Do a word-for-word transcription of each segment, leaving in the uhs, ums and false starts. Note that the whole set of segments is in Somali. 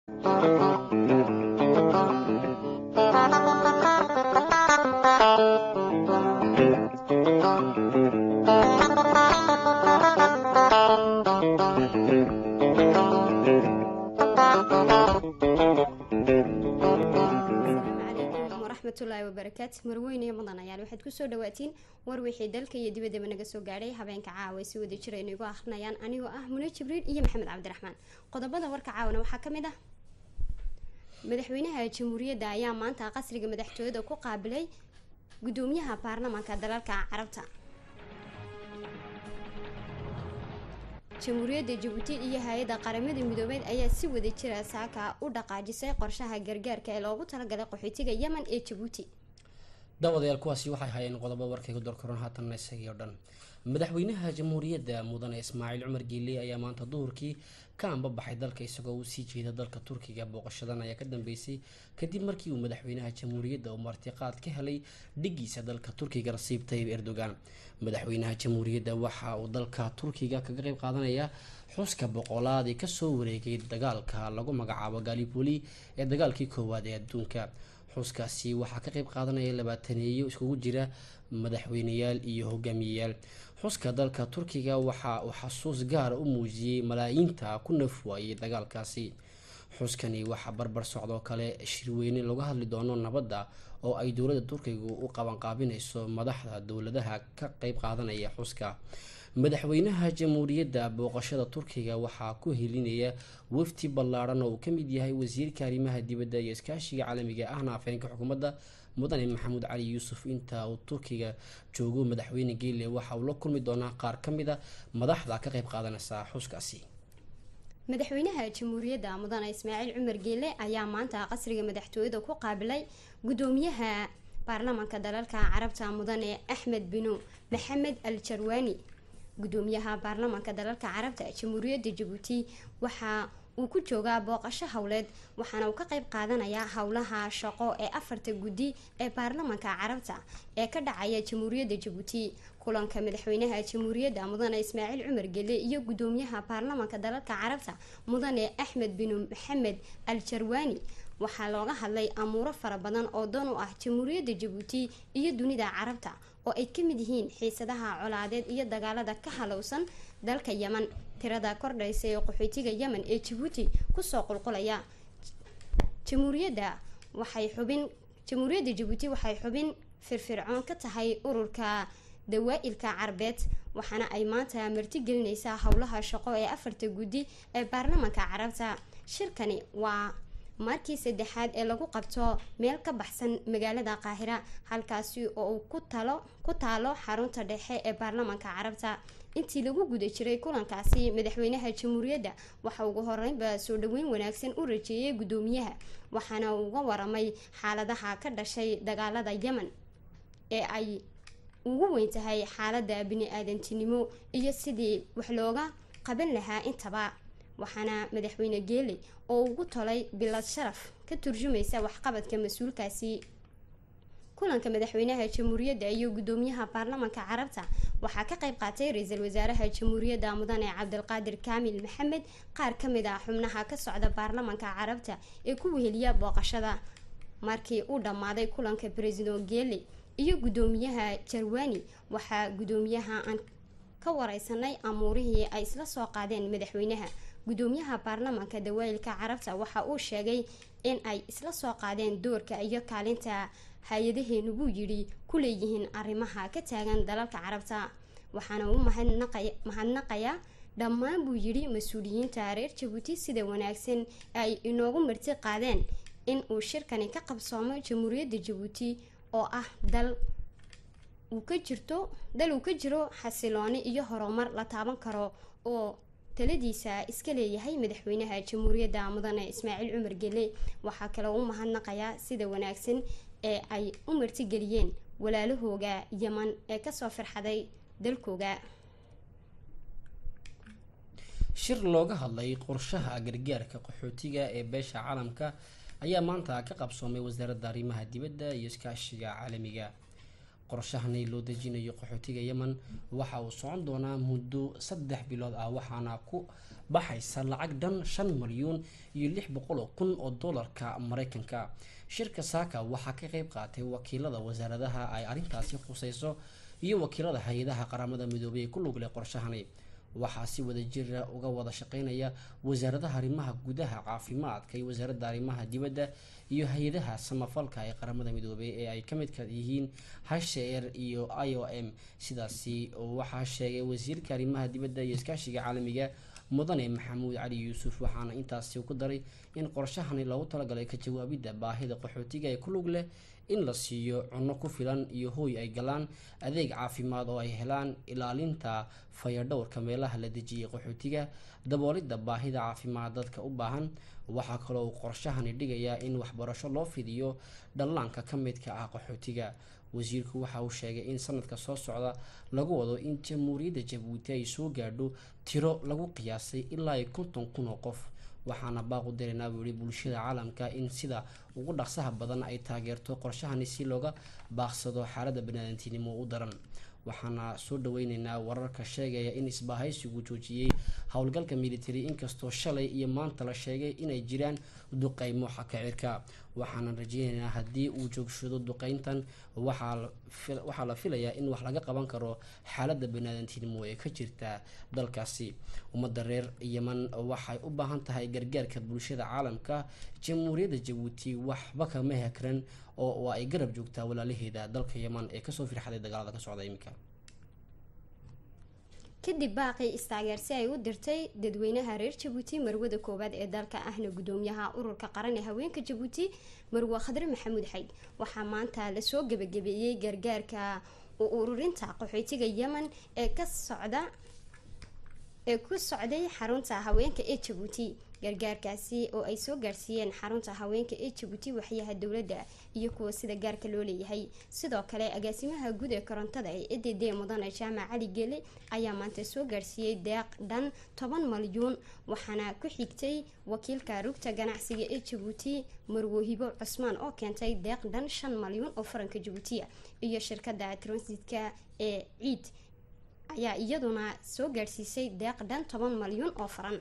وبركاته مرويني مدن عيال واحد كسر دواتين ورويحي دلك يدي بدي من جسوا جاري هبين كعاوي سوي دي شري نيجوا أخنا يان أنا وأه منى جبريل إيه محمد عبد الرحمن قد بدأ ورك عاونا وحكم ده مدحوينها الجمهورية دا أيام ما أنت قصري مدحتوه ده قابلي قدوميها برلمان كدلالك عربتها جمهورية جيبوتي iyo hay'adda qaramada midoobay ayaa si wada jira saaka u dhaqaajisay qorshaha gargaarka ee loogu talagalay qaxootiga Yemen ee Djibouti. Dawadayaal kuwaasi waxay hayeen qodobo warkayga dorkoran haatan isagii oo dhan. Madaxweynaha Jamhuuriyadda Mudane Ismaaciil Cumar Geelle ayaa maanta duhurkii ka anbabaxay dalka isagoo u sii jeeda dalka Turkiga booqashadan ayaa ka dambeysay kadib markii uu madaxweynaha Jamhuuriyadda uu martiqaad ka helay dhigiisa dalka Turkiga Recep Tayyip Erdogan. madaxweynaha Jamhuuriyadda waxa uu dalka Turkiga kaga qayb qaadanaya xuska boqolaad ee ka soo wareegay dagaalka lagu magacaabo Gallipoli ee dagaalkii koowaad ee adduunka. xuskaasi waxa ka qayb qaadanaya labaataneeyo iskugu jira madaxweynayaal iyo hogaamiyayaal. xuska dalka Turkiga waxa uu xasuus gaar ah u muujiyay malaayiinta ku nafwaayay dagaalkaasi. xuskani waxa barbar socdo kale shirweyne lagu hadli doono nabadda oo ay dawladda Turkiga u qaban qaabinayso madaxda dawladaha ka qayb qaadanaya xuska. madaxweynaha Jamhuuriyadda booqashada Turkiga waxa ku helinaya wafti ballaaran oo ka mid yahay wasiirka arrimaha dibadda iyo iskaashiga caalamiga ahna afhayeenka xukuumadda Mudane Maxamuud Cali Yuusuf. inta uu Turkiga joogo madaxweyne Geelle waxa uu la kulmi doonaa qaar ka mid ah madaxda ka qayb qaadanaysa xuskaasi. madaxweynaha Jamhuuriyadda Mudane Ismaaciil Cumar Geelle ayaa maanta qasriga madaxtooyada ku qaabilay gudoomiyaha baarlamaanka dalalka Carabta Mudane Axmed Binu Maxamed Al-Jarwani. gudoomiyaha baarlamaanka dalalka Carabta Jamhuuriyadda Djibouti waxa uu ku joogaa booqasho hawleed waxaana uu ka qayb qaadanayaa hawlaha shaqo ee afarta gudi ee baarlamaanka Carabta ee ka dhacaya Jamhuuriyadda Djibouti. kulanka madaxweynaha Jamhuuriyadda Mudane Ismaaciil Cumar Geelle iyo gudoomiyaha baarlamaanka dalalka Carabta Mudane Axmed Binu Maxamed Al-Jarwani waxaa looga hadlay amuuro fara badan oo doon u ah Jamhuuriyadda Djibouti iyo dunida Carabta oo ay ka mid yihiin xiisadaha colaadeed iyo dagaalada ka halowsan dalka Yemen. tirada kordhaysa ee qaxootiga Yemen ee Djibouti ku soo qulqulaya Jamhuuriyadda waxay xubin Jamhuuriyadda Djibouti waxay xubin firfircoon ka tahay ururka dawaa'ilka Carbeed waxaana ay maanta marti gelinaysaa hawlaha shaqo ee afarta gudi ee baarlamaanka Carabta. shirkani waa markii saddexaad ee lagu qabto meel ka baxsan magaalada Qaahira halkaasi oo uu ku talo ku taalo xarunta dhexe ee baarlamaanka Carabta. intii lagu guda jiray kulankaasi madaxweynaha Jamhuuriyadda waxa uu ugu horeynba soo dhaweyn wanaagsan u rajeeyay gudoomiyaha waxaana uu uga waramay xaaladaha ka dhashay dagaalada Yemen ee ay ugu weyn tahay xaaladda bini'aadantinimo iyo sidii wax looga qaban lahaa intaba. waxaana madaxweyne Geelle oo ugu tolay bilad sharaf ka turjumaysa waxqabadka mas'uulkaasi. kulanka madaxweynaha Jamhuuriyadda iyo gudoomiyaha baarlamaanka Carabta waxaa ka qayb qaatay ra'iisul wasaaraha Jamhuuriyadda Mudane Cabdulqaadir Kaamil Maxamed qaar ka mid ah xubnaha ka socda baarlamaanka Carabta ee ku weheliya booqashada. markii uu dhamaaday kulanka President Geelle iyo gudoomiyaha Jarwani waxaa gudoomiyaha aan ka wareysanay amuurihii ay isla soo qaadeen madaxweynaha. gudoomiyaha baarlamaanka dawaa'ilka Carabta waxa uu sheegay in ay isla soo qaadeen doorka iyo kaalinta hay'adaheenu buu yiri ku leeyihiin arrimaha ka taagan dalalka Carabta. waxaana uu mahadnaqaya dhammaan buu yiri mas'uuliyiinta reer Djibouti sida wanaagsan ay inoogu marti qaadeen in uu shirkani ka qabsoomo Jamhuuriyadda Djibouti oo ah dal uu ka jirto dal uu ka jiro xasilooni iyo horumar la taaban karo oo taladiisa iska leeyahay madaxweynaha Jamhuuriyadda Mudane Ismaaciil Cumar Geelle. waxaa kale oo mahadnaqaya sida wanaagsan ee ay u marti geliyeen walaalahooga Yemen ee ka soo farxaday dalkooga. shir looga hadlay qorshaha gargaarka qaxootiga ee beesha caalamka ayaa maanta ka qabsoomay wasaaradda arrimaha dibadda iyo iskaashiga caalamiga. qorshahani loo dejinayo qaxootiga yemen waxa uu socon doonaa muddo saddex bilood ah waxaana ku baxaysa lacag dhan shan milyuun iyo lix boqol oo kun oo doolarka mareykanka. shirka saaka waxaa ka qeyb qaatay wakiilada wasaaradaha ay arrintaasi khuseyso iyo wakiilada hay-adaha qaramada midoobay ee ku lug leh qorshahani. waxaa si wada jira uga wada shaqeynaya wasaaradaha arrimaha gudaha, caafimaadka iyo wasaaradda arrimaha dibadda iyo hay-adaha samafalka ee qaramada midoobay ee ay ka midka yihiin H C R iyo I O M. sidaasi waxaa sheegay wasiirka arrimaha dibadda iyo iskaashiga caalamiga mudane maxamuud cali yuusuf, waxaana intaasi ku daray in qorshahani loogu talagalay ka jawaabidda baahida qaxootiga ee ku lug leh in la siiyo cunno ku filan iyo hooy ay galaan, adeeg caafimaad oo ay helaan, ilaalinta fayadhowrka meelaha la dejiyay qaxootiga, daboolidda baahida caafimaad dadka u baahan. waxaa kaloo qorshahani dhigayaa in waxbarasho loo fidiyo dhallaanka ka midka ah qaxootiga. wasiirku waxa uu sheegay in sanadka soo socda lagu wado in jamhuuriyadda Jabuuti ay soo gaadho tiro lagu qiyaasay ilaa konton kun oo qof. waxaana baaqu dareynaa weli bulshada caalamka in sida ugu dhaqsaha badan ay taageerto qorshahani si looga baaqsado xaaladda bani'aadantinimo u daran. waxaana soo dhaweyneynaa wararka sheegaya in isbahaysigu joojiyey howlgalka military inkastoo shalay iyo maanta la sheegay inay jiraan duqeymo xagga cirka. waxaana rajeyneynaa haddii uu joogsado duqeyntan waxaa la filayaa in wax laga qaban karo xaaladda bani'aadantinimo ee ka jirta dalkaasi. ummadda reer yemen waxay u baahan tahay gargaarka bulshada caalamka. jamhuuriyadda Jabuuti waxba kama hekran oo ay garab joogtaa walaalaheeda dalka yemen ee kasoo firxaday dagaalada ka socda iminka. kadib baaqii istaageersi ay u dirtay dadweynaha reer Jabuuti marwada koowaad ee dalka ahna gudoomiyaha ururka qaran ee haweenka Jabuuti marwa Khadre Maxamuud Xayd, waxaa maanta la soo gabagabeeyay gargaarka ururinta qaxootiga Yemen ee ka socda ee ku socday xarunta haweenka ee Jabuuti. gargaarkaasi oo ay soo gaarsiiyeen xarunta haweenka ee Jabuuti waxyaha dowladda iyo kuwa sida gaarka loo leeyahay. sidoo kale agaasimaha guud ee korontada ee E D D mudane Jaamac Cali Geele ayaa maanta soo gaarsiiyay deeq dhan toban milyuun, waxaana ku xigtay wakiilka rugta ganacsiga ee Jabuuti Marwo Hibo Cusmaan oo keentay deeq dhan shan milyuun oo faranka Jabuuti iyo shirkadda transitka ee Ciid ayaa iyaduna soo gaarsiisay deeq dhan toban milyuun oo faran.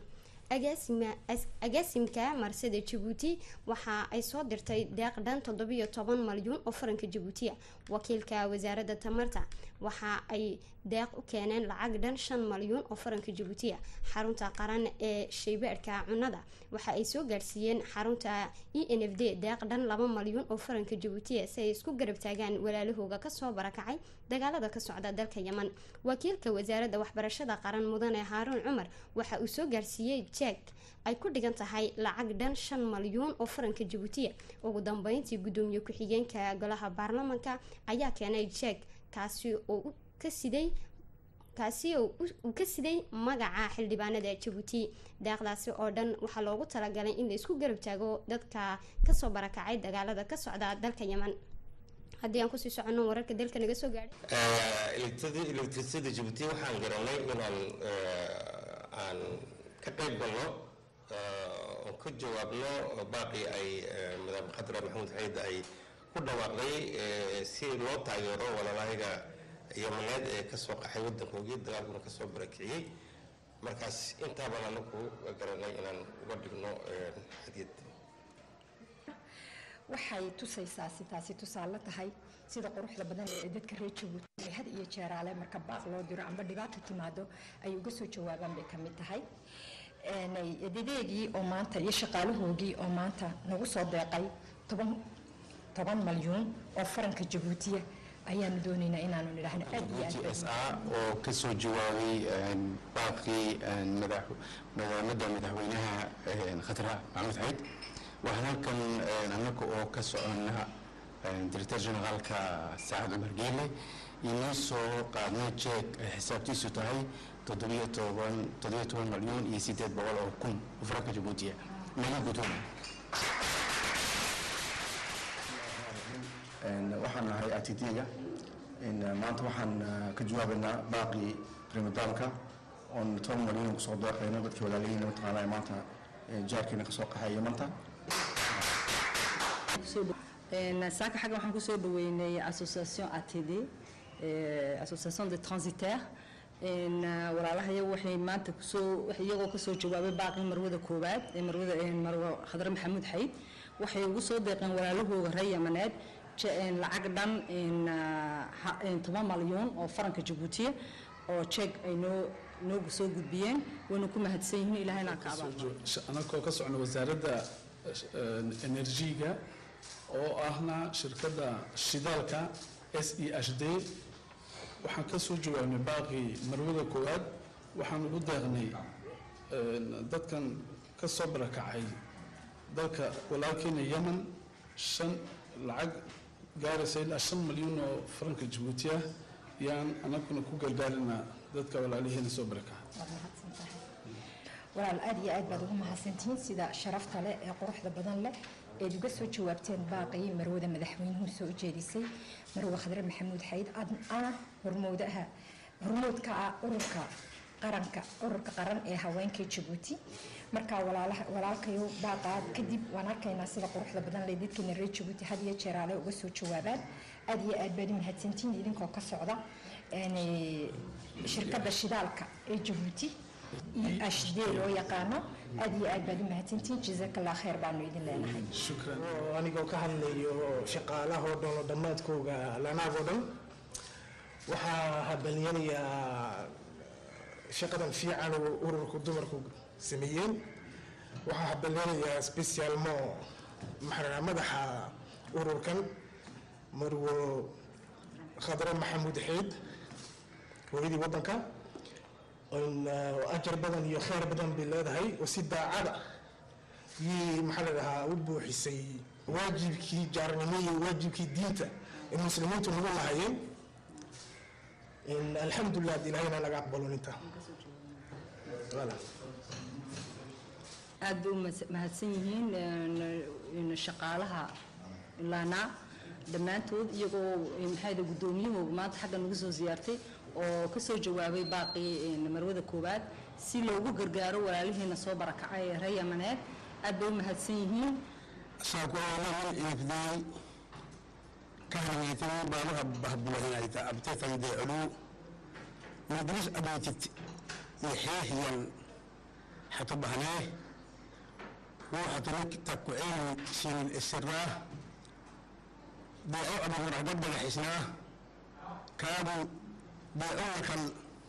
agaasimka marsada Jabuuti waxa ay soo dirtay deeq dhan toddobiyo toban milyuun oo faranka Jabuuti. wakiilka wasaaradda tamarta waxa ay deeq u keeneen lacag dhan shan milyuun oo faranka Jabuuti. xarunta qaran ee shaybaarka cunnada waxa ay soo gaarsiiyeen xarunta E N F D deeq dhan laba milyuun oo faranka Jabuuti si ay isku garab taagaan walaalahooga ka soo barakacay dagaalada ka socda dalka Yemen. wakiilka wasaaradda waxbarashada qaran mudane Haaruun Cumar waxa uu soo gaarsiiyay jeeg ay ku dhigan tahay lacag dhan shan milyuun oo faranka Jabuuti. ugu dambeyntii gudoomiye ku-xigeenka golaha baarlamaanka ayaa keenay jeeg kaasi oo ka siday kaasi oo uu ka siday magaca xildhibaanada Jabuuti. deeqdaasi oo dhan waxaa loogu talagalay in la isku garab taago dadka ka soo barakacay dagaalada ka socda dalka Yemen. haddii aan kusii soconno wararka dalka naga soo gaadhay electricity Jabuuti waxaan garanay inaan aan ka qayb galno oo ka jawaabno baaqi ay madam Khadre Maxamuud Xayd ay ku dhawaaqday si loo taageero walaalahayaga Yemeneed ee ka soo qaxay waddankoodii dagaalkuna ka soo barakiciyay. markaas intaa baan anagu garanay inaan uga dhigno hadiyad. waxay tusaysaa sidaasi tusaale tahay sida quruxda badan ee dadka reer Jabuuti had iyo jeeraale marka baaq loo diro amba dhibaato timaado ay uga soo jawaabaan bay ka mid tahay. dedeegii oo maanta iyo shaqaalahoogii oo maanta nagu soo deeqay toban toban milyuun oo faranka Jabuuti ayaanu doonaynaa inaanu nidhaahno aad iyo G S A oo ka soo jawaabay baaqii madaxweynaha madaxweynaha Khadre Maxamuud Xayd. waxaan halkan annaga oo ka soconna director generaalka Saacad Cumar Geele inoo soo qaadnay jeeg ay xisaabtiisu tahay toddobiyo toban milyuun iyo siddeed boqol oo kun oo faranka Jabuuti naga gudoomo. waxaan nahay A T D-ga maanta waxaan ka jawaabaynaa baaqii qiimadaalka oon toban milyuun kusoo deeqayno dadkii walaalayihiina mataqaanaa maanta jaarkiina ka soo qaxay Yemanta. saaka xagga waxaan kusoo dhaweynay association A T D association de transitaires walaalahay waxay maanta kusoo iyagoo kasoo jawaabay baaqi marwada koowaad ee marwada marwo Khadra Maxamuud Xayd waxay ugu soo deeqeen walaalahooda reer Yamaneed lacag dhan in toban malyan oo faranka Djibouti oo check ay noo noogu soo gudbiyeen wana ku mahadsan yihiin ilaahayna ka abaalmariyo anagoo ka socno wasaaradda enerjiga oo ahna shirkadda shidaalka S E H D waxaan ka soo jawaabnay baaqi marwada koowaad waxaan ugu deeqnay dadkan ka soo barakacay dalka walaalkeena Yemen shan lacag gaaraysa ilaa shan malyan oo faranka Djibouti ah yaan anaguna ku gargaarinaa dadka walaalihiina soo barakacay walaal aad iyo aad baad ugu mahadsantihiin sida sharafta leh ee quruxda badan leh ee uga soo jawaabteen baaqi marwada madaxweynuhu soo jeedisay marwo Khadra Maxamuud Xayd ana hormoodaha hormoodka ururka qaranka ururka qaran ee haweenka Djibouti marka walaalaha walaalkayo baaqa kadib waan arkaynaa sida quruxda badan leh dadkina reer Djibouti had iyo jeer ale uga soo jawaabaan aad iyo aad baad mahadsantihiin idinkoo ka socda ee shirkadda shidaalka ee Djibouti H D loo yaqaano aad iyo aad baad mahadsantihiin jazakallahu khayr baanu idin leenahay shukran anigoo ka hadlayo shaqaalaha oo dhan oo dhammaadkooga lanaagoo dhan waxaa habaliyanayaa shaqadan fiican oo ururka dumarku sameeyeen waxaa habaliyanayaa specialmo maxaa madaxa ururkan marwo Khadra Maxamuud Xayd hooyadii waddanka أجر بدن يا خير بدن بالله هاي وسيد عادة يي محل لها وبو حسي واجب كي جارنمي واجب كي دينته المسلمين تقولوا الله هاي إن الحمد لله دي هاي أنا قابلون أنت ولا أدو مهتسين إن الشقالها لنا دمانتود يجو إن هذا قدومي وما تحقق نجزو زيارتي oo ka soo jawaabay baaqi marwada koowaad si loogu gargaaro walaalihiina soo barakacay reer Yamaneed aad bay mahadsan yihiin shaqooyinka ifday kahanaytan baaluha bahbulaynayta abtatan deelu madris abatit yahiyan hatta bahnaa ruuxa tanka ku'een sin isra baa abu ragab xisna kaadu بأول كان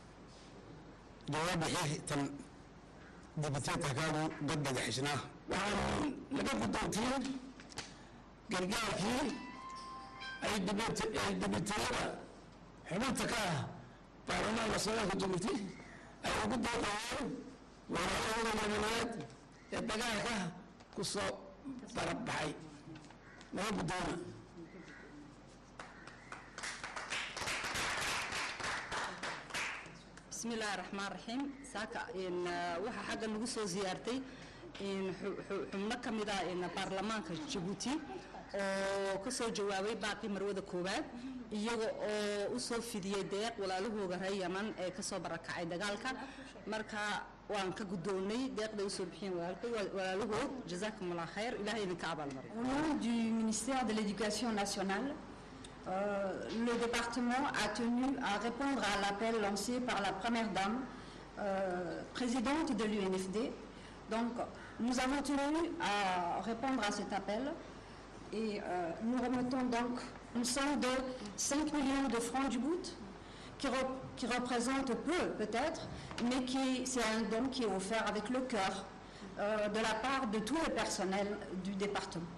جواب حيه تن دبتها كانوا قد حسناه وعن لقد الدوتين قرقال فيه أي دبت أي دبتها حملتك بارنا وصلنا دبتي أي قد الدوتين وعلى المنات الدقائق قصة بربحي ما بدنا بسم الله الرحمن الرحيم ساكا إن وح حاجة نقص زيارتي إن حمنا كمدا إن برلمان كجيبوتي أو كسر جوابي باقي مرود كوباد يجو أو وصل في دي ديق ولا له هو جرى يمن كسر بركة عيد قالك مركا وان كجدوني ديق ده وصل بحين ولا له جزاكم الله خير إلهي نكعب المرة. Au nom du ministère de l'Éducation nationale, Euh, le département a tenu à répondre à l'appel lancé par la première dame, euh, présidente de l'U N F D. Donc, nous avons tenu à répondre à cet appel et euh, nous remettons donc une somme de cinq millions de francs du bout, qui, re qui représente peu peut-être, mais qui c'est un don qui est offert avec le cœur euh, de la part de tout le personnel du département.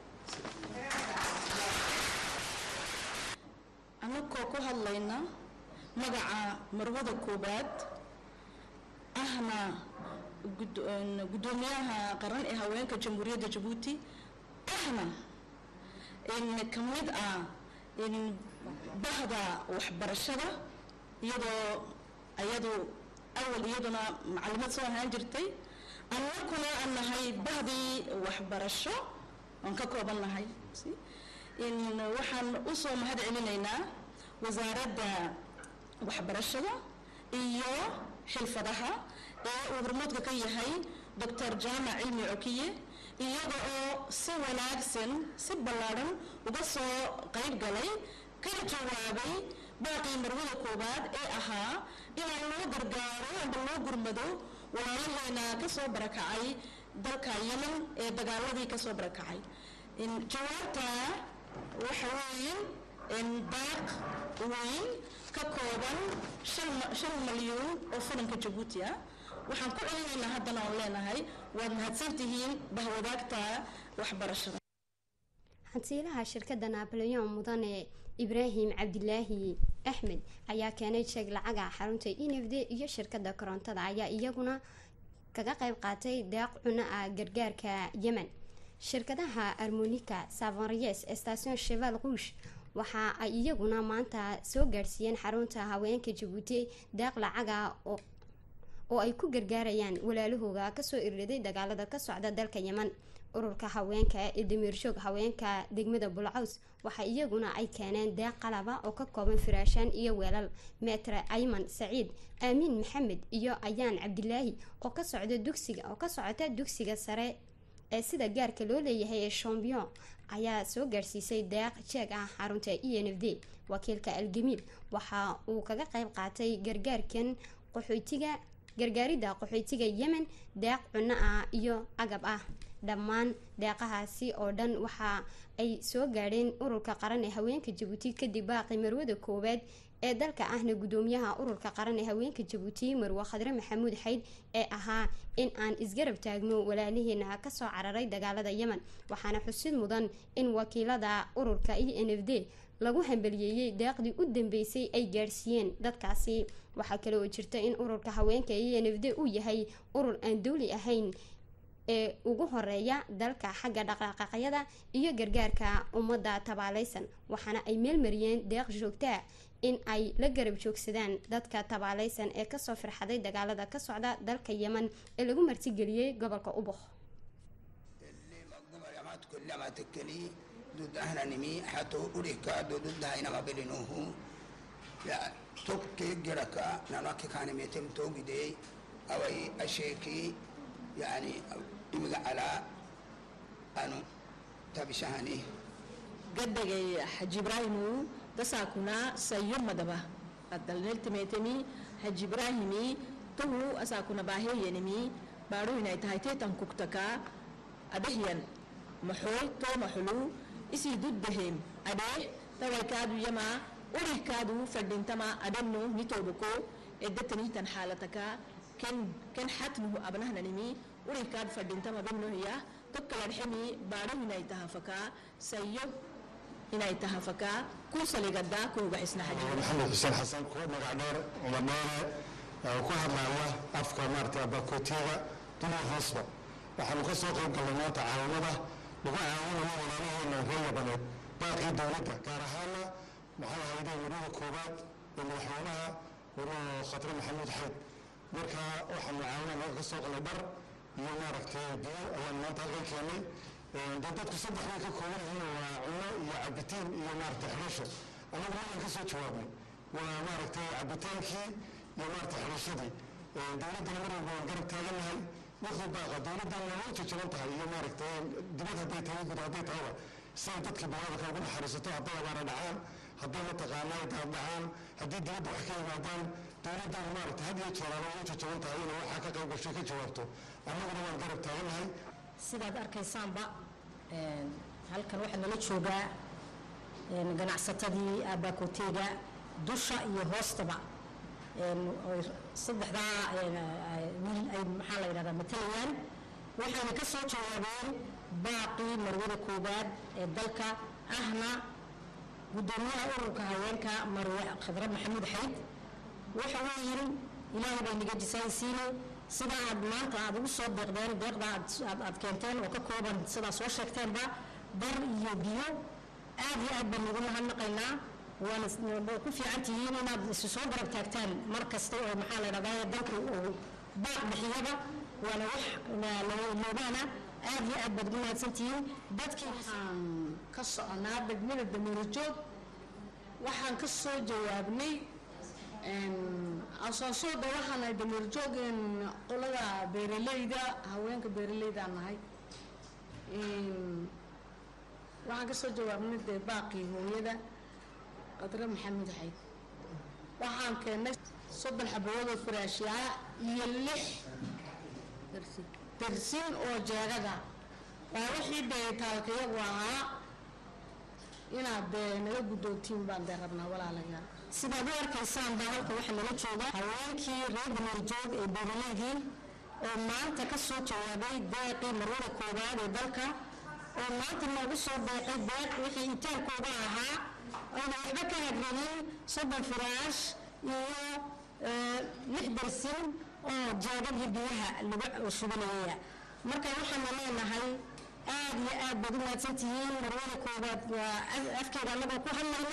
أنا كوكو هاللينا مجا مرودة كوبات أهنا قد قدوميها قرن إهوين كجمهورية جيبوتي أهنا إن كميد آ إن بهذا وحبر الشغل يدو يدو أول يدنا معلومات سواء هنجرتي أنا كنا أن هاي بهذه وحبر الشغل أنك كوبنا هاي إن وحن أصوم هذا علينا وزارة وحبرشة إياه حلفها وبرموت كي هاي دكتور جامع علمي عكية إياه si wanaagsan si ballaaran uga soo qayb galay kana jawaabay baaqii marwada koowaad ee ahaa inaan loo gargaaro amba loo gurmado walaalaheena ka soo barakacay dalka yemen ee dagaaladii ka soo barakacay jawaabta waxa weeye baaq weyn ka kooban shan malyan oo faranka jabuuti ah waxaan ku celinaynaa haddana oon leenahay waad mahadsantihiin bahwadaagta waxbarashada hantiilaha shirkadda napoleon mudane ibraahim cabdilaahi axmed ayaa keenay sheeg lacaga xarunta n f d iyo shirkadda korontada ayaa iyaguna kaga qayb qaatay deeq cuno ah gargaarka yemen shirkadaha armonika savanries station cheval rouge waxa ay iyaguna maanta soo gaarsiiyeen xarunta haweenka jabuuti deeq lacaga oo ay ku gargaarayaan walaalahooga kasoo irriday dagaalada ka socda dalka yemen ururka haweenka ee damiirshoog haweenka degmada bulcaws waxa iyaguna ay keeneen deeq qalaba oo ka kooban firaashaan iyo weelal metre ayman saciid aamin maxamed iyo ayaan cabdilaahi oo ka socda dugsiga oo ka socota dugsiga sare ee sida gaarka loo leeyahay ee champion ayaa soo gaarsiisay deeq jeeg ah xarunta e n f d wakiilka algamiil waxa uu kaga qayb qaatay gargaarkan qaxootiga gargaaridda qaxootiga yemen deeq cuno ah iyo agab ah dhammaan deeqahaasi oo dhan waxa ay soo gaadheen ururka qaran ee haweenka jabuuti kadib baaqi marwada koowaad ee dalka ahna gudoomiyaha ururka qaran ee haweenka jabuuti marwe khadre maxamuud xayd ee ahaa in aan isgarab taagno walaalihiina kasoo cararay dagaalada yemen waxaana xusid mudan in wakiilada ururka e n f d lagu hambaliyeeyey deeqdii u dambeysay ay gaarsiiyeen dadkaasi waxaa kale oo jirta in ururka haweenka e n f d uu yahay urur aan dowli ahayn ee ugu horeeya dalka xagga dhaqaaqaqyada iyo gargaarka ummadda tabaalaysan waxaana ay meelmariyeen deeq joogtaa in ay la garab joogsadaan dadka tabaalaysan ee kasoo firxaday dagaalada ka socda dalka yemen ee lagu martigeliyey gobolka ubuk يعني إمك على أنو تبشهني قد حج إبراهيم تساكنا سيوم مدبا الدلنل تميتمي حج إبراهيمي تو أساكنا باهي ينمي بارو هنا يتهايتي تنكوكتكا أدهيا محول تو محلو إسي ضدهم أديه توي كادو يما أريه كادو فردين تما أدنو نتوبكو إدتني تنحالتكا كان كان حتمه أبنهنا نمي وريكاد فردينتا ما بينه هي تكلا الحمي بارو هنا يتهافكا سيب هنا يتهافكا كوسا لقدا كو بحسنا حاجة محمد حسين حسن كو مقعدار ومنارة وكوها معوا أفكار مارتا باكوتيغا دون الخصبة وحنو قصة قوم كلمات عاونة لقوا عاونة ما ونانوه إنه هو بنات باقي دولتها كارهانا محاولة هيدا ورود كوبات اللي حولها ورود خطر محمود حيد marka waxaan mucaawina laga ka soo qalay bar iyo maaragtay biyo ayaan maanta halkan keenay dadku saddex way ka kooban yihiin waa cuno iyo cabitaan iyo maaragtay xirasho anagu waxaan ka soo jawaabnay waa maaragtay cabitaankii iyo maaragtay xirashadii dowladdana mar walba waan garab taaganahay wixii baaqa dowladdan waa u jajaban tahay iyo maaragtay dibad hadday tahay guud hadday tahayba siday dadka balaadaka ugu naxariisato hadday abaara dhacaan hadday mataqaanaa daad dhacaan haddii dibadda wax ka yimaadaan dowladdan maaragtay had iyo jeer ama u jajaban tahay inay waxaa ka qayb gashay ka jawaabto annaguna waan garab taaganahay sidaad arkaysaanba halkan waxaa nala joogaa ganacsatadii aabaakooteyga dusha iyo hoostaba saddexdaa wiil ay maxaa la yidhahdaa matalayaan waxayna ka soo jawaabeen baaqii marwada koowaad ee dalka ahna gudoomiyaha ururka haweenka marwe khadre maxamuud xayd waxa uu yiri ilaahay bay naga jisaaysiinay sida aad maanta aad ugu soo deeqdeen deeqda aad keenteen oo ka kooban sidaa soo sheegteenba bar iyo biyo aad iyo aad baan ugu mahadnaqaynaa waana ku fiican tihiin inaad isu soo garab taagtaan mar kasta oo maxaa la yidhahdaa dalku uu baaq bixiyaba waana wax loobaana aad iyo aad baad ugu mahadsan tihiin dadkii waxaan ka soconaa degmada dameerajoog waxaan ka soo jawaabnay asaasooda waxaan ay dameerajoog qolada beeraleyda haweenka beeraleyda nahay waxaan ka soo jawaabnay dee baaqii hooyada qadre maxamed xayd waxaan keennay soddon xabadood oo furaashyaa iyo lix darsiin oo jeegada waa wixii deetaalka iyagu ahaa inaad dee naga guddoontiin baan dee rabnaa walaalayaal sidaad u arkaysaan baa halka waxaa nala jooga haweenkii reer dameerjoog ee beeraleydii oo maanta ka soo jawaabay deeqii marwada koowaad ee dalka oo maanta noogu soo deeqay deeq wixii intaankooga ahaa ayna waxba ka hadlinin soddon firaash iyo lix darsin oo jeegabyo biyaha lagu shubanaya marka waxaana leenahay aad iyo aad baad u mahadsan tihiin marwada koowaad waa afkeeda annagoo ku hadlayna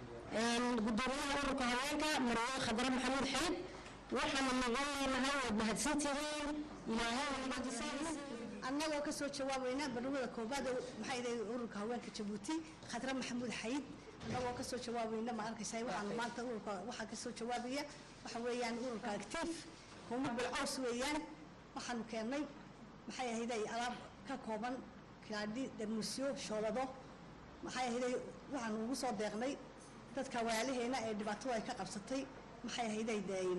gudoomiyaha ururka haweenka marwada khadre maxamuud xayd waxaana nagan leenahay waad mahadsan tihiin ilaahay naga jisaayo annagoo ka soo jawaabayna marwada koowaad maxay tahay ururka haweenka Jabuuti khadre maxamuud xayd annagoo ka soo jawaabayna ma arkaysaa waxaan maanta ururka waxa ka soo jawaabaya waxa weeyaan ururka active kuma bilcaws weeyaan waxaan keenay maxay ahayd alaab ka kooban kaadhi darmusyo shoolado maxay ahayd waxaan ugu soo deeqnay dadka walaalaheena ee dhibaato ay ka qabsatay maxay ahayd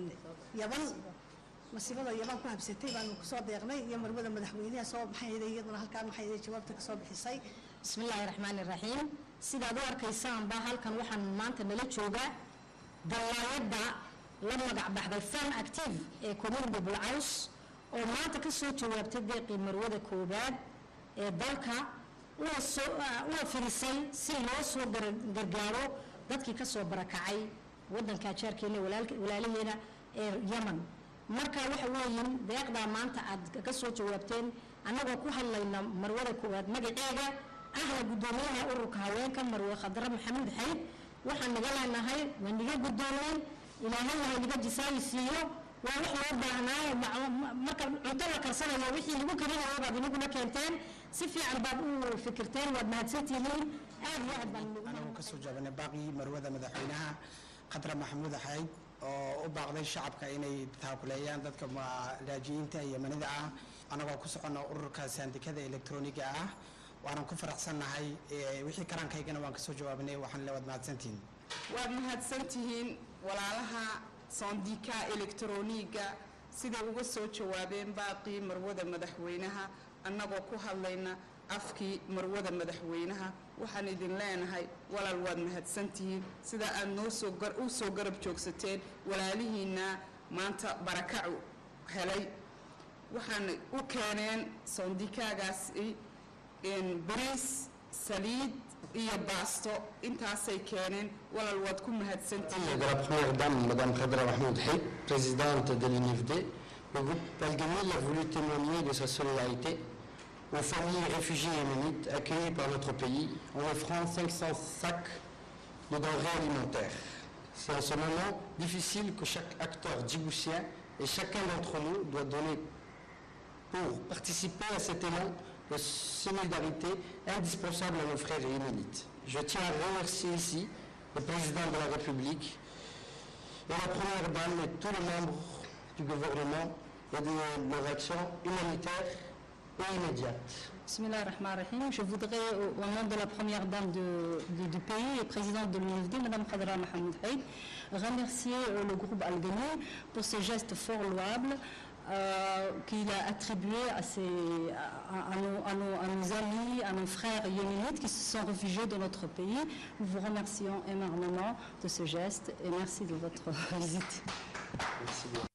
yaban masiibada yaban ku habsatay baan ku soo deeqnay iyo marwada madaxweynaha soo maxay ahayd iyaduna halkaan maxay ahayd jawaabta ka soo bixisay bismillaahir rahmaanir rahiim sidaad u arkaysaan baa halkan waxaan maanta nala joogaa dalaayada la magac baxday fan active ee community bulcaws oo maanta ka soo jawaabtay deeqii marwada koowaad ee dalka una soo una firisay si loo soo gargaaro dadkii ka soo barakacay wadanka jeerkeena walaalaheena ee Yemen marka waxa weeyeen deeqda maanta aad ka soo jawaabteen annagoo ku hadlayna marwada koowaad magaceega ahla gudoomiyaha ururka haweenka marwada khadre maxamuud xayd waxaan naga leenahay waan naga gudoomay ilaahay ha naga jisaayisiyo waa wax loo baahnaa marka cunto la karsanayo wixii lagu karinayo baad inaguna keenteen si fiican baad u fikirteen waad mahadsantihiin aad iyo aad baan anagu ka soo jaabanay baaqii marwada madaxweynaha khadre maxamuud xayd oo u baaqday shacabka inay taakuleeyaan dadka laajiyiinta Yemenida ah anagoo ku socono ururka sandikada elektrooniga ah waan ku faraxsanahay wixii karankaygana waan ka soo jawaabnay waxaan la wad mahadsantihiin waad mahadsantihiin walaalaha sandika elektrooniga sida uga soo jawaabeen baaqii marwada madaxweynaha annagoo ku hadlayna afkii marwada madaxweynaha waxaan idin leenahay walaal waad mahadsantihiin sida aad noo soo gar u soo garab joogsateen walaalihiina maanta barakac helay waxaan u keeneen sandikaagaas in bariis saliid iyo baasto intaasay keeneen walaal waad ku mahadsantihiin la première dame madame Khadra Mahmoud Haït présidente de l'U N F D le groupe Palgamil a voulu témoigner de sa solidarité aux familles réfugiées yéménites accueillies par notre pays en offrant cinq cents sacs de denrées alimentaires. C'est en ce moment difficile que chaque acteur djiboutien et chacun d'entre nous doit donner pour participer à cet élan de solidarité indispensable à nos frères yéménites. Je tiens à remercier ici le président de la République et la première dame et tous les membres du gouvernement et de leur action humanitaire et immédiate. Bismillah ar-Rahman ar-Rahim. Je voudrais, au nom de la première dame de, de, du pays et présidente de l'U N F D, Mme Khadra Mahmoud Haït, remercier euh, le groupe Al-Ghani pour ce geste fort louable euh, qu'il a attribué à, ses, à, à, nos, à, nos, à nos amis, à nos frères yéménites qui se sont réfugiés dans notre pays. Nous vous remercions énormément de ce geste et merci de votre visite. Merci beaucoup.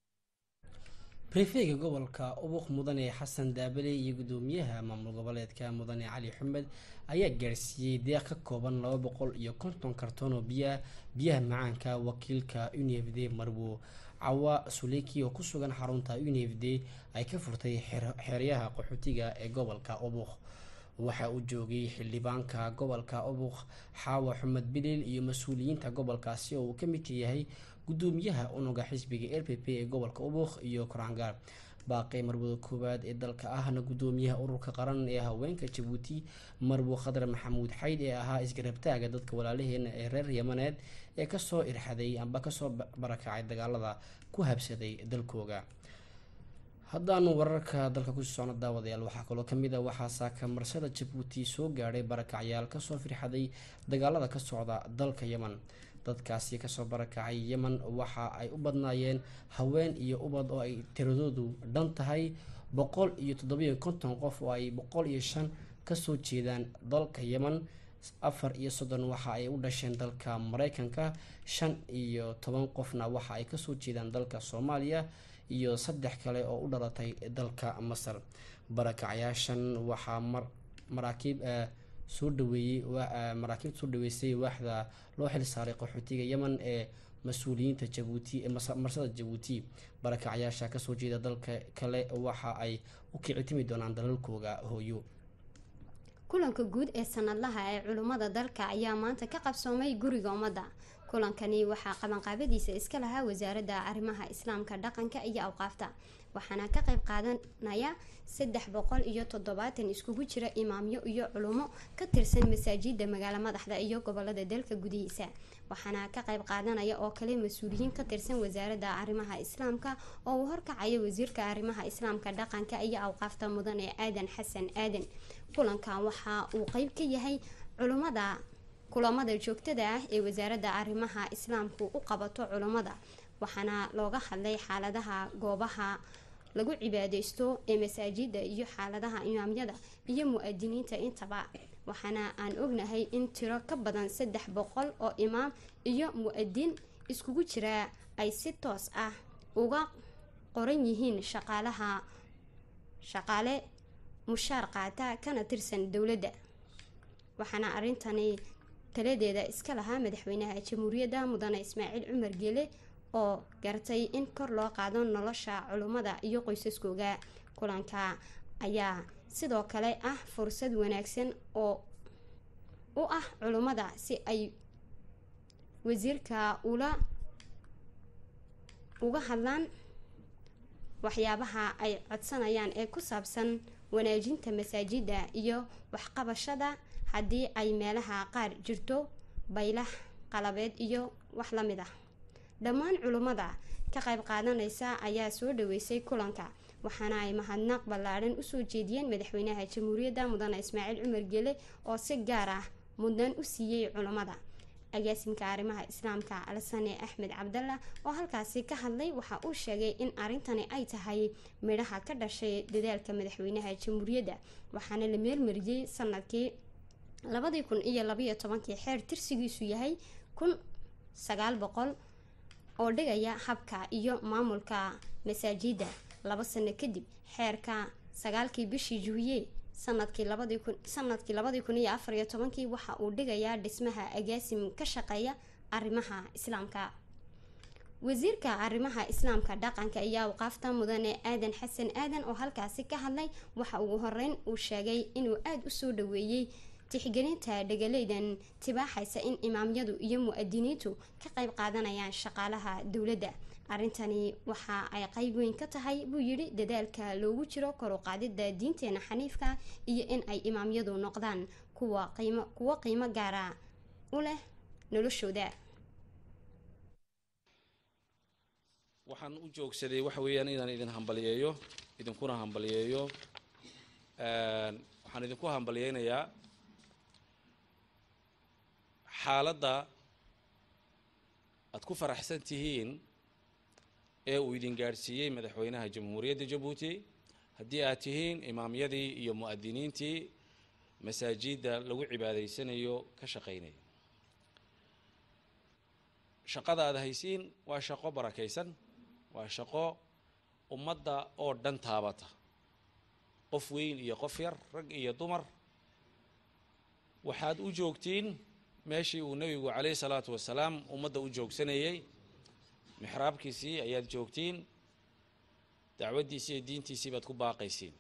بريفيغا gobolka ubuq mudane xasan daabale iyo gudoomiyaha maamul goboleedka mudane cali xamed ayaa gaarsiiyay deeq ka kooban laba boqol iyo konton karton oo biyaha biyaha macaanka wakiilka U N F D marwo cawa suleki oo ku sugan xarunta U N F D ay ka furtay xeryaha qaxootiga ee gobolka ubuq waxa uu joogay xildhibaanka gobolka ubuq xaawa xamed bilil iyo mas'uuliyiinta gobolkaasi oo uu ka mid yahay gudoomiyaha unuga xisbiga L P P ee gobolka ubuq iyo korangaar baaqay marwada koowaad ee dalka ahna gudoomiyaha ururka qaran ee haweenka Djibouti marwo khadra maxamuud xayd ee ahaa isgarabtaaga dadka walaalaheena ee reer Yemeneed ee ka soo irxaday amba ka soo barakacay dagaalada ku habsaday dalkooga haddaanu wararka dalka ku socno daawadayaal waxaa kaloo kamid ah waxaa saaka marsada jabuuti soo gaadhay barakacyaal kasoo firxaday dagaalada ka socda dalka yeman. dadkaasi kasoo barakacay yeman waxa ay u badnaayeen haween iyo ubad oo ay tiradoodu dhan tahay boqol iyo toddobiyo konton qof oo ay boqol iyo shan kasoo jeedaan dalka yeman. afar iyo soddon waxa ay u dhasheen dalka mareykanka, shan iyo toban qofna waxa ay kasoo jeedaan dalka soomaaliya iyo saddex kale oo u dhalatay dalka masar. barakacyaashan waxaa mar maraakiib soo dhaweeyey maraakiibta soo dhaweysay waaxda loo xil saaray qaxootiga yeman ee mas-uuliyiinta jabuuti ee marsada jabuuti. barakacyaasha kasoo jeeda dalka kale waxa ay u kicitimi doonaan dalalkooga hooyo. kulanka guud ee sanadlaha ee culummada dalka ayaa maanta ka qabsoomay guriga ummadda. kulankani waxaa qabanqaabadiisa iska lahaa wasaaradda arrimaha islaamka, dhaqanka iyo awqaafta, waxaana ka qayb qaadanaya saddex boqol iyo toddobaatan iskugu jira imaamyo iyo culummo ka tirsan masaajida magaalo madaxda iyo gobolada dalka gudihiisa. waxaana ka qayb qaadanaya oo kale mas-uuliyiin ka tirsan wasaaradda arrimaha islaamka oo uu horkacaya wasiirka arrimaha islaamka, dhaqanka iyo awqaafta mudane aadan xasan aadan. kulankan waxa uu qeyb ka yahay culummada kulamada joogtada ah ee wasaaradda arrimaha islaamku u qabato culummada, waxaana looga hadlay xaaladaha goobaha lagu cibaadeysto ee masaajida iyo xaaladaha imaamyada iyo mu-adiniinta intaba. waxaana aan ognahay in tiro ka badan saddex boqol oo imaam iyo mu-adin iskugu jira ay si toos ah uga qoran yihiin shaqaalaha shaqaale mushaar qaata kana tirsan dowladda. waxaana arintani taladeeda iska lahaa madaxweynaha jamhuuriyadda mudane ismaaciil cumar geele oo gartay in kor loo qaado nolosha culummada iyo qoysaskooga. kulanka ayaa sidoo kale ah fursad wanaagsan oo u ah culummada si ay wasiirka ula uga hadlaan waxyaabaha ay codsanayaan ee ku saabsan wanaajinta masaajida iyo waxqabashada haddii ay meelaha qaar jirto baylah qalabeed iyo wax la mid ah. dhammaan culummada ka qayb qaadanaysa ayaa soo dhaweysay kulanka, waxaana ay mahadnaq ballaadhan usoo jeediyeen madaxweynaha jamhuuriyadda mudane ismaaciil cumar geele oo si gaar ah mudnaan u siiyey culummada. agaasimka arrimaha islaamka alsane axmed cabdalla oo halkaasi ka hadlay waxa uu sheegay in arintani ay tahay midhaha ka dhashay dadaalka madaxweynaha jamhuuriyadda, waxaana la meelmariyey sanadkii labadii kun iyo labayo tobankii xeer tirsigiisu yahay kun sagaal boqol oo dhigaya habka iyo maamulka masaajida. laba sano kadib xeerka sagaalkii bishii juwiye sanadkii labadii kun sanadkii labadii kun iyo afar iyo tobankii waxa uu dhigayaa dhismaha agaasim ka shaqeeya arrimaha islaamka. wasiirka arrimaha islaamka, dhaqanka iyo awqaafta mudane aadan xasan aadan oo halkaasi ka hadlay waxa ugu horeyn uu sheegay inuu aada usoo dhaweeyey tixgelinta dhegaleydan tibaaxaysa in imaamyadu iyo mu-adiniintu ka qayb qaadanayaan shaqaalaha dowladda. arrintani waxa ay qayb weyn ka tahay buu yidhi dadaalka loogu jiro kor u qaadida diinteena xaniifka iyo in ay imaamyadu noqdaan kuwa qiimo kuwa qiimo gaara u leh noloshooda. waxaan u joogsaday waxa weeyaan inaan idin hambaliyeeyo idinkuna hambaliyeeyo waxaan idinku hambaliyeynayaa xaaladda aad ku faraxsan tihiin ee uu idin gaadhsiiyey madaxweynaha jamhuuriyadda jabuuti haddii aad tihiin imaamyadii iyo mu-adiniintii masaajidda lagu cibaadaysanayo ka shaqaynaya. shaqada aad haysiin waa shaqo barakaysan, waa shaqo ummadda oo dhan taabata, qof weyn iyo qof yar, rag iyo dumar. waxaad u joogtiin meeshii uu nebigu calayhi salaatu wasalaam ummadda u joogsanayey, mixraabkiisii ayaad joogtiin, dacwaddiisii iyo diintiisii baad ku baaqaysiin.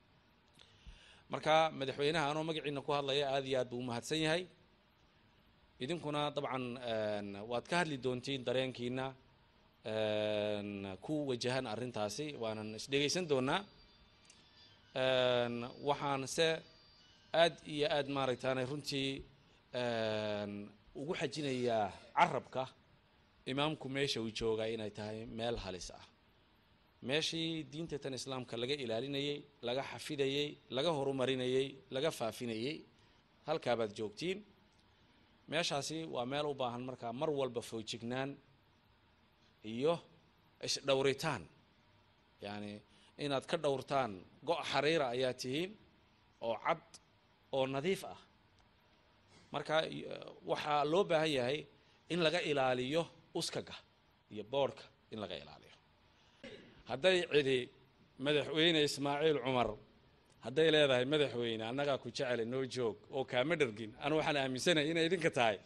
marka madaxweynaha anoo magaciina ku hadlaya aada iyo aad buu u mahadsan yahay. idinkuna dabcan waad ka hadli doontiin dareenkiina ku wajahan arrintaasi, waanan isdhegaysan doonaa. waxaan se aad iyo aad maaragtaanay runtii ugu xajinayaa carabka imaamku meesha uu joogaa inay tahay meel halis ah, meeshii diinta tan islaamka laga ilaalinayay laga xafidayay laga horumarinayay laga faafinayay halkaabaad joogtiin meeshaasi waa meel u baahan markaa mar walba foojignaan iyo isdhowritaan yacni inaad ka dhowrtaan go' xariira ayaa tihiin oo cad oo nadiif ah marka waxaa loo baahan yahay in laga ilaaliyo uskaga iyo boodhka in laga ilaaliyo hadday cidi madaxweyne ismaaciil cumar hadday leedahay madaxweyne annagaa ku jecel noo joog oo kaama dhargin anu waxaan aaminsanahay inay idinka tahay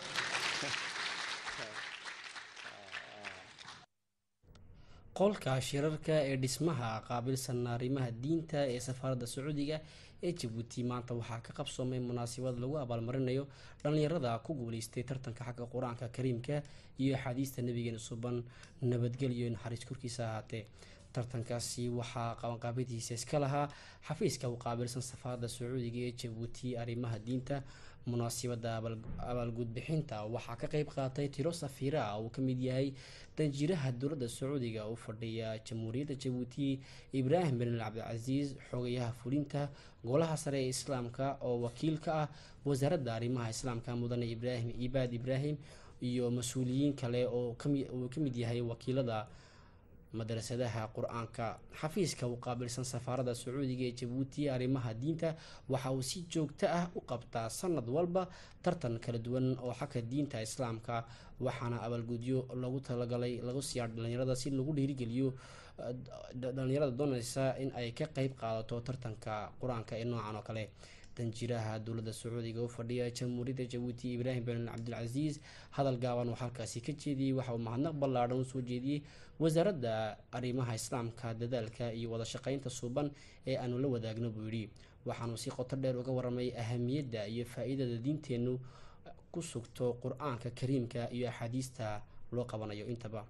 qolka shirarka ee dhismaha qaabilsan arrimaha diinta ee safaaradda sacuudiga ee Djibouti maanta waxaa ka qabsoomay munaasabad lagu abaalmarinayo dhalinyarada ku guuleystay tartanka xagga quraanka kariimka iyo axaadiista nabigeena suban nabadgelyo iyo naxariis korkiisa ahaatee tartankaasi waxaa qabanqaabadiisa iska lahaa xafiiska u qaabilsan safaaradda sacuudiga ee Djibouti arrimaha diinta munaasabada abaalgud bixinta waxaa ka qayb qaatay tiro safiira ah oo ka mid yahay danjiraha dowladda sacuudiga u fadhiya jamhuuriyadda Djibouti Ibrahim bin Abdulaziz xogayaha fulinta golaha sare ee islaamka oo wakiil ka ah wasaaradda arrimaha islaamka mudane Ibrahim Ibad Ibrahim iyo mas'uuliyiin kale oo ka mid yahay wakiilada madrasadaha quraanka xafiiska u qaabilsan safaaradda sacuudiga ee Djibouti arrimaha diinta waxa uu si joogto ah u qabtaa sanad walba tartan kala duwan oo xagga diinta islaamka waxaana abaalgudyo lagu talagalay lagu siyaa dhalinyarada si lagu dhiirigeliyo dhalinyarada doonaysa in ay ka qayb qaadato tartanka quraanka ee noocan oo kale danjiraha dowladda sacuudiga u fadhiya jamhuuriyadda Djibouti Ibrahim bin Abdulaziz hadal gaaban oo halkaasi ka jeediyay waxa uu mahadnaq ballaaran u soo jeediyay wasaaradda arrimaha islaamka dadaalka iyo wada shaqaynta suuban ee aanu la wadaagno buu yidhi waxaanu si qoto dheer uga warramay ahamiyadda iyo faa'iidada diinteennu ku sugto qur-aanka kariimka iyo axaadiista loo qabanayo intaba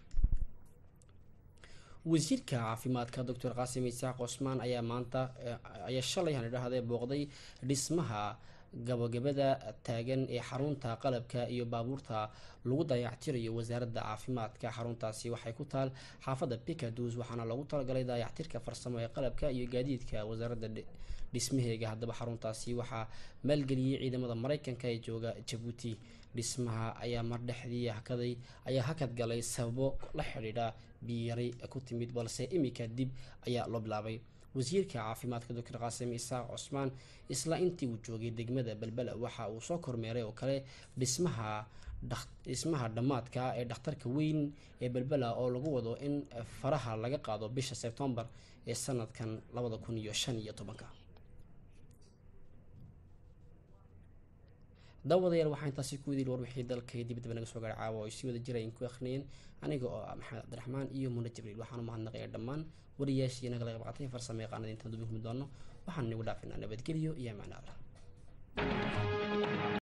wasiirka caafimaadka doctor Qaasim Isaaq Cusmaan ayaa maanta ayaa shalay han idhaahday booqday dhismaha gabagabada taagan ee xarunta qalabka iyo baabuurta lagu dayactirayo wasaaradda caafimaadka xaruntaasi waxay ku taal xaafadda Picadus waxaana lagu talagalay dayactirka farsamo ee qalabka iyo gaadiidka wasaaradda dhismaheega haddaba xaruntaasi waxaa maalgeliyay ciidamada Mareykanka ee jooga Djibouti dhismaha ayaa mar dhexdii hakaday ayaa hakad galay sababo la xiriira biyari ku timid balse imika dib ayaa loo bilaabay wasiirka caafimaadka doctor Qaasim Isaaq Cusmaan isla intii uu joogay degmada Balbala waxa uu soo kormeeray oo kale dhismaha dhismaha dhamaadka ee dhakhtarka weyn ee Balbala oo lagu wado in faraha laga qaado bisha September ee sanadkan laba kun iyo shan iyo toban dawadayaal waxaan taasi ku wadiil war wixii dalka dibadda naga soo gaaray caawa oo si wada jira in ku akhriyeen aniga oo Maxamed Cabdiraxmaan iyo Muna Jibriil waxaan u mahadnaqayaa dhammaan wariyaashii naga qayb qaatay farsamada yaqaanada inta duubin doono waxaan nagu dhaafinaa nabadgelyo iyo macna Allah